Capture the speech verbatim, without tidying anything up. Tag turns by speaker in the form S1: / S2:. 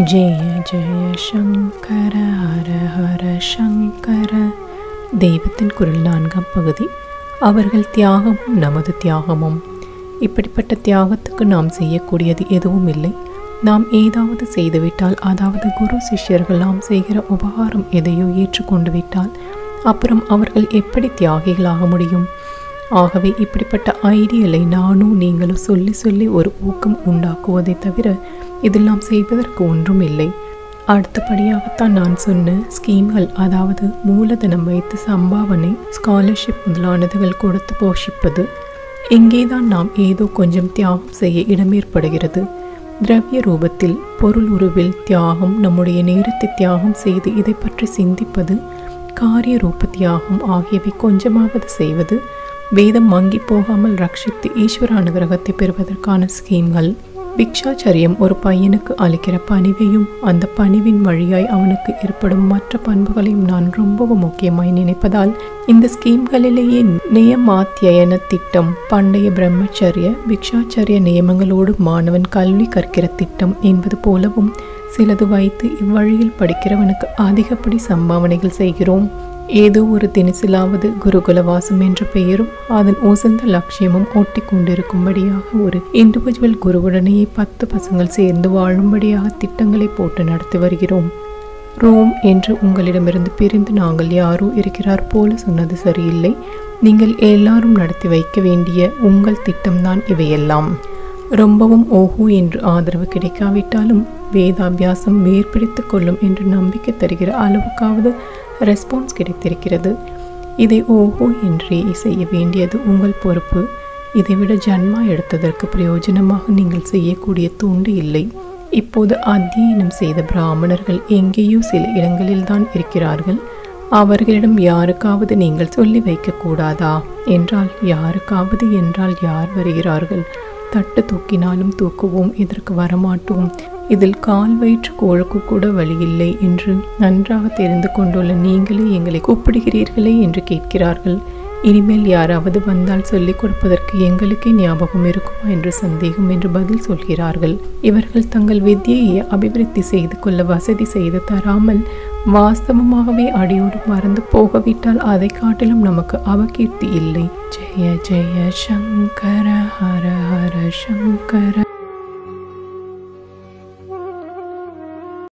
S1: ஜெய ஜெய சங்கர ஹர ஹர சங்கர. தெய்வத்தின் குரல் நான்காம் பகுதி. அவர்கள் தியாகமும் நமது தியாகமும். இப்படிப்பட்ட தியாகத்துக்கு நாம் செய்யக்கூடியது எதுவும் இல்லை. நாம் ஏதாவது செய்துவிட்டால், அதாவது குரு சிஷ்யர்கள் நாம் செய்கிற உபகாரம் எதையோ ஏற்றுக்கொண்டு விட்டால் அப்புறம் அவர்கள் எப்படி தியாகிகளாக முடியும்? ஆகவே இப்படிப்பட்ட ஐடியலை நானும் நீங்களும் சொல்லி சொல்லி ஒரு ஊக்கம் உண்டாக்குவதை தவிர இதெல்லாம் செய்வதற்கு ஒன்றும் இல்லை. அடுத்தபடியாகத்தான் நான் சொன்ன ஸ்கீம்கள், அதாவது மூலதனம் வைத்து சம்பாவனை, ஸ்காலர்ஷிப் முதலானதுகள் கொடுத்து போஷிப்பது. இங்கேதான் நாம் ஏதோ கொஞ்சம் தியாகம் செய்ய இடம் ஏற்படுகிறது. திரவிய ரூபத்தில், பொருள் உருவில் தியாகம், நம்முடைய நேரத்தை தியாகம் செய்து இதை பற்றி சிந்திப்பது, காரிய ரூப தியாகம் ஆகியவை கொஞ்சமாவது செய்வது, வேதம் மங்கி போகாமல் ரட்சித்து ஈஸ்வர அனுகிரகத்தை பெறுவதற்கான ஸ்கீம்கள். பிக்ஷாச்சரியம் ஒரு பையனுக்கு அளிக்கிற பணிவையும் அந்த பணிவின் வழியாய் அவனுக்கு ஏற்படும் மற்ற பண்புகளையும் நான் ரொம்பவும் முக்கியமாய் நினைப்பதால் இந்த ஸ்கீம்களிலேயே நியமாத்தியன திட்டம், பண்டைய பிரம்மச்சரிய பிக்ஷாச்சரிய நியமங்களோடு மாணவன் கல்வி கற்கிற திட்டம் என்பது போலவும் சிலது வைத்து இவ்வழியில் படிக்கிறவனுக்கு அதிகப்படி சம்பாவனைகள் செய்கிறோம். ஏதோ ஒரு தினசிலாவது குருகுலவாசம் என்ற பெயரும் அதன் உசந்த லட்சியமும் ஒட்டி கொண்டிருக்கும்படியாக ஒரு இண்டிவிஜுவல் குருவுடனேயே பத்து பசங்கள் சேர்ந்து வாழும்படியாக திட்டங்களை போட்டு நடத்தி வருகிறோம். ரோம் என்று உங்களிடமிருந்து பிரிந்து நாங்கள் யாரோ இருக்கிறார் போல சொன்னது சரியில்லை. நீங்கள் எல்லாரும் நடத்தி வைக்க வேண்டிய உங்கள் திட்டம்தான் இவையெல்லாம். ரொம்பவும் ஓஹோ என்று ஆதரவு கிடைக்காவிட்டாலும் வேதாபியாசம் மேற்பிடித்து கொள்ளும் என்று நம்பிக்கை தருகிற அளவுக்காவது ரெஸ்பான்ஸ் கிடைத்திருக்கிறது. இதை ஓஹோ என்றே செய்ய வேண்டியது உங்கள் பொறுப்பு. இதைவிட ஜன்மா எடுத்ததற்கு பிரயோஜனமாக நீங்கள் செய்யக்கூடிய தூண்டு இல்லை. இப்போது அத்தியனம் செய்த பிராமணர்கள் எங்கேயோ சில இடங்களில்தான் இருக்கிறார்கள். அவர்களிடம் யாருக்காவது நீங்கள் சொல்லி வைக்க கூடாதா என்றால், யாருக்காவது என்றால் யார் வருகிறார்கள்? தட்டு தூக்கினாலும் தூக்குவோம், இதற்கு வரமாட்டோம், இதில் கால் வயிற்று கோழுக்கு கூட வழியில்லை என்று நன்றாக தெரிந்து கொண்டுள்ள நீங்களே எங்களை கூப்பிடுகிறீர்களே என்று கேட்கிறார்கள். இனிமேல் யாராவது வந்தால் சொல்லிக் கொடுப்பதற்கு எங்களுக்கே ஞாபகம் இருக்குமா என்று சந்தேகம் என்று பதில் சொல்கிறார்கள். இவர்கள் தங்கள் வித்தியை அபிவிருத்தி செய்து கொள்ள வசதி செய்து தராமல் வாஸ்தவமாகவே அடியோடு மறந்து போகவிட்டால் அதை காட்டிலும் நமக்கு அவகீர்த்தி இல்லை. ஜெய ஜெய சங்கர ஹர ஹர சங்கர.